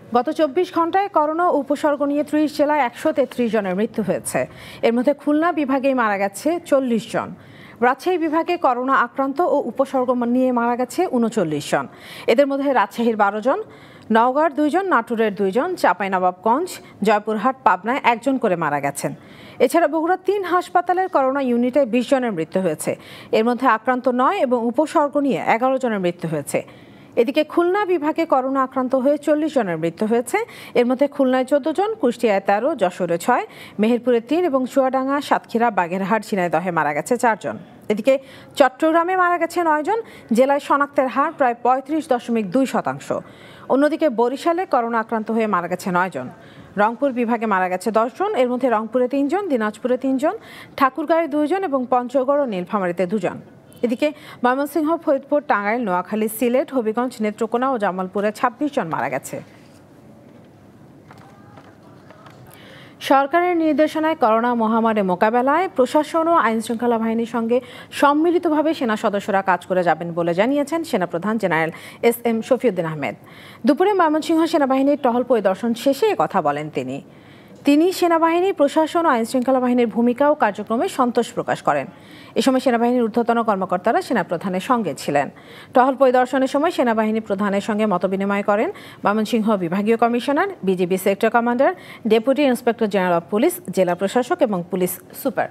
গত ২৪ ঘন্টায় করোনা উপসর্গ নিয়ে ৩০ জেলায় ১৩৩ জনের মৃত্যু হয়েছে। এর মধ্যে খুলনা বিভাগেই মারা গেছে ৪০ জন। রাজশাহী বিভাগে করোনা আক্রান্ত ও উপসর্গ নিয়ে মারা গেছে ৩৯ জন। এদের মধ্যে রাজশাহীর ১২ জন, নওগাঁর ২ জন, নাটোরের ২ জন, চাঁপাইনবাবগঞ্জ, জয়পুরহাট, পাবনায় ১ জন করে মারা গেছেন। এছাড়া বগুড়ার ৩ হাসপাতালের করোনা ইউনিটে ২০ জনের মৃত্যু হয়েছে। এর মধ্যে আক্রান্ত ৯ এবং উপসর্গ নিয়ে ১১ জনের মৃত্যু হয়েছে। এদিকে খুলনা বিভাগে করোনা আক্রান্ত হয়ে ৪০ জনের মৃত্যু হয়েছে। এর মধ্যে খুলনায় ১৪ জন, কুষ্টিয়ায় ১৩, যশোরে ৬, মেহেরপুরে ৩ এবং চুয়াডাঙ্গা, সাতক্ষীরা, বাগেরহাট, ঝিনাইদহে মারা গেছে ৪ জন। এদিকে চট্টগ্রামে মারা গেছে ৯ জন। জেলায় শনাক্তের হার প্রায় ৩৫.২%। অন্যদিকে বরিশালে করোনা আক্রান্ত হয়ে মারা গেছে ৯ জন। রংপুর বিভাগে মারা গেছে ১০ জন। এর মধ্যে রংপুরে ৩ জন, দিনাজপুরে 3 জন, ঠাকুরগাঁয়ে 2 জন এবং পঞ্চগড় ও নীলফামারীতে 2 জন। এদিকে ময়মনসিংহ, ফরিদপুর, টাঙ্গাইল, নোয়াখালী, সিলেট, হবিগঞ্জ, নেত্রকোনা ও জামালপুরে ২৬ জন মারা গেছে। সরকারের নির্দেশনায় করোনা মহামারী মোকাবেলায় প্রশাসন ও আইনশৃঙ্খলা বাহিনীর সঙ্গে সম্মিলিতভাবে সেনা সদস্যরা কাজ করে যাবেন বলে জানিয়েছেন সেনাপ্রধান জেনারেল SM শফিউদ্দিন আহমেদ। দুপুরে ময়মনসিংহ সেনাবাহিনীর টহল পরিদর্শন শেষে এ কথা বলেন তিনি সেনাবাহিনী, প্রশাসন ও আইনশৃঙ্খলা বাহিনীর ভূমিকা ও কার্যক্রমে সন্তোষ প্রকাশ করেন। এ সময় সেনাবাহিনীর ঊর্ধ্বতন কর্মকর্তারা সেনাপ্রধানের সঙ্গে ছিলেন। টহল পরিদর্শনের সময় সেনাবাহিনী প্রধানের সঙ্গে মতবিনিময় করেন ময়মনসিংহ বিভাগীয় commissioner, BGB sector commander, deputy inspector general of police, জেলা প্রশাসক এবং পুলিশ সুপার।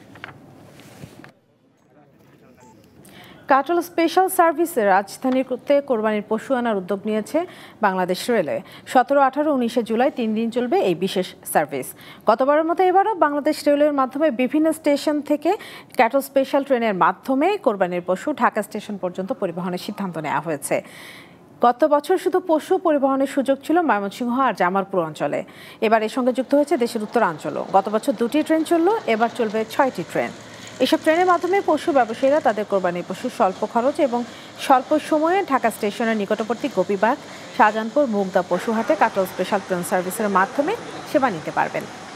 কাটল স্পেশাল সার্ভিসে রাজধানীতে কোরবানির পশু আনার উদ্যোগ নিয়েছে বাংলাদেশ রেলওয়ে। ১৭, ১৮, ১৯ জুলাই 3 দিন চলবে এই বিশেষ সার্ভিস। গতবারের মতো এবারও বাংলাদেশ রেলওয়ের মাধ্যমে বিভিন্ন স্টেশন থেকে ক্যাটল স্পেশাল ট্রেনের মাধ্যমে কোরবানির পশু ঢাকা স্টেশন পর্যন্ত পরিবহনের সিদ্ধান্ত নেওয়া হয়েছে। গত বছর শুধু পশু পরিবহনের সুযোগ ছিল ময়মনসিংহ আর জামালপুর অঞ্চলে। এবার এর সঙ্গে যুক্ত হয়েছে দেশের উত্তরাঞ্চলও। গত বছর 2টি ট্রেন চলল, এবার চলবে 6টি ট্রেন। এসব ট্রেনের মাধ্যমে পশু ব্যবসায়ীরা তাদের কোরবানির পশু স্বল্প খরচ এবং স্বল্প সময়ে ঢাকা স্টেশনের নিকটবর্তী গোপীবাগ, শাহজাহানপুর, মুগদা পশুহাটে কাটল স্পেশাল ট্রেন সার্ভিসের মাধ্যমে সেবা নিতে পারবেন।